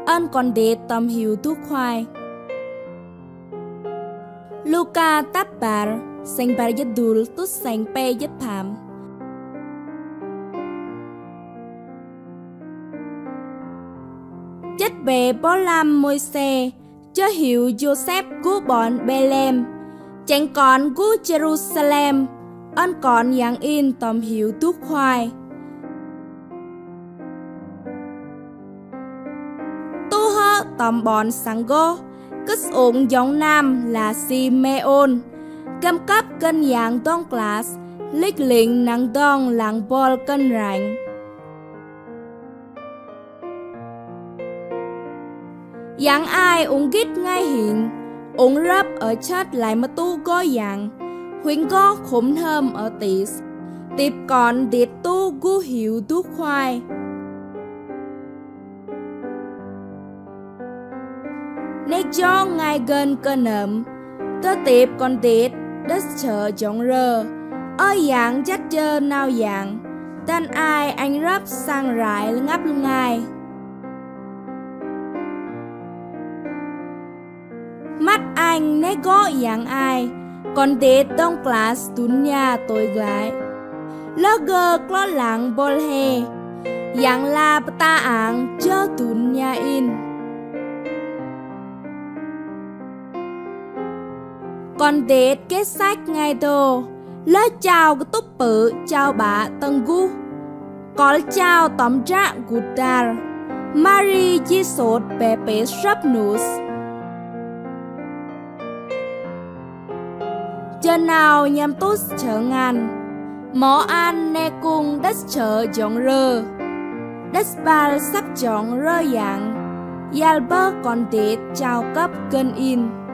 ân còn đế tầm hiểu thuốc khoai. Luka tapar sanh bar yết dul tút sanh pe yết phàm. Chất bề bó lam môi xe, chớ hiểu Joseph gu bọn Bethlehem, chánh còn gu Jerusalem, ân còn yang in tầm hiểu thuốc khoai. Tu hơ tầm bọn sang gô, cất ủng giống nam là Simeon, cầm cấp cân dạng tông class, lịch lĩnh năng tông làng bol cân rảnh. Yang ai ủng gít ngay hình, ủng rấp ở chất lại mà tu có dạng, huynh có khủng thơm ở tís, tiếp còn điệt tu gu hiểu thuốc khoai. Nê cho ngay gần cơn ẩm, tớ tiếp còn tiết, đất chờ giống rơ, ở dạng chất chơ nào dạng, tên ai anh rấp sang rải ngắp ngay. Mắt anh nê gõ dạng ai, còn tiết đông class tún nhà tôi gái. Lơ gơ có lắng bol he, dạng là ta áng chơ tún nhà in. Còn tết kết sách ngay đồ, lỡ chào cái túp bự chào bả tân gu. Có chào tóm trạng gụt đà, Marie chi sốt bè bế sắp nούς. Chờ nào nhằm tốt chở ngàn, mó ăn nè cung đất chở giống rơ. Đất bà sắp giống rơ dạng, yal bơ còn tết chào cấp cân in.